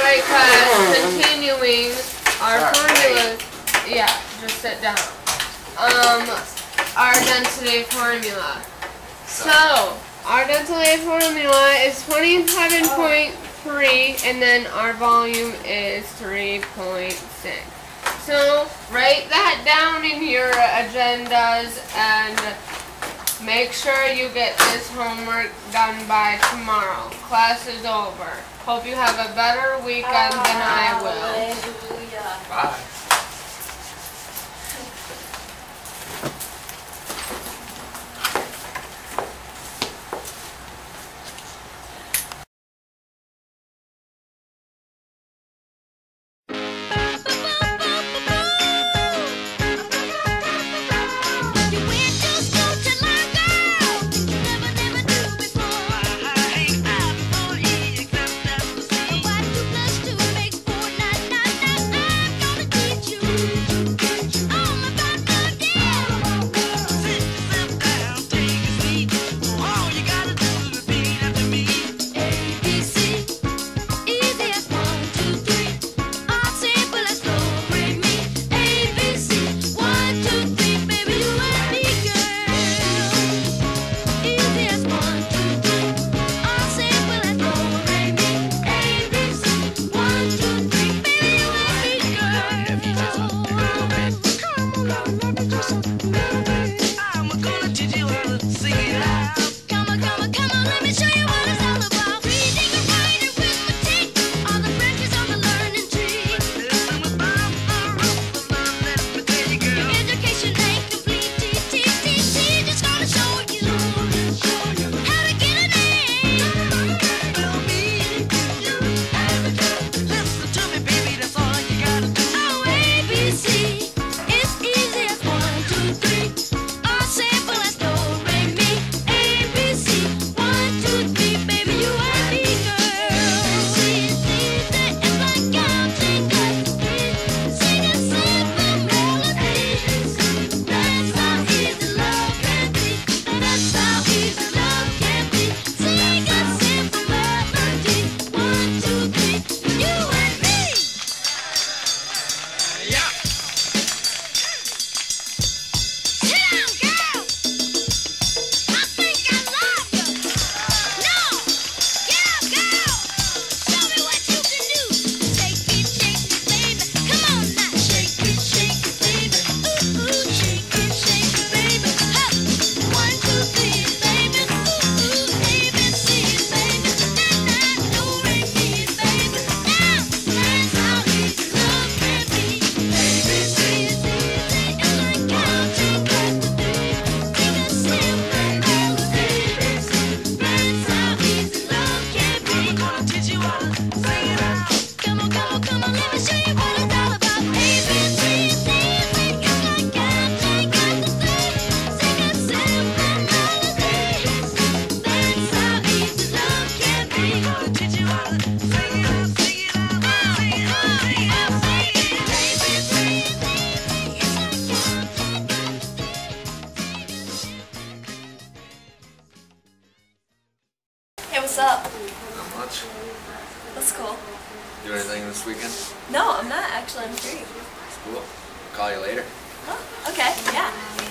Alright class, continuing our formulas. Yeah, just sit down. Our density formula. So, our density formula is 27.3 and then our volume is 3.6. So, write that down in your agendas and make sure you get this homework done by tomorrow. Class is over. Hope you have a better weekend than I will. Hallelujah. Bye. Hey, what's up? Not much. That's cool. Do anything this weekend? No, I'm not actually. I'm free. It's cool. Call you later. Oh, okay, yeah.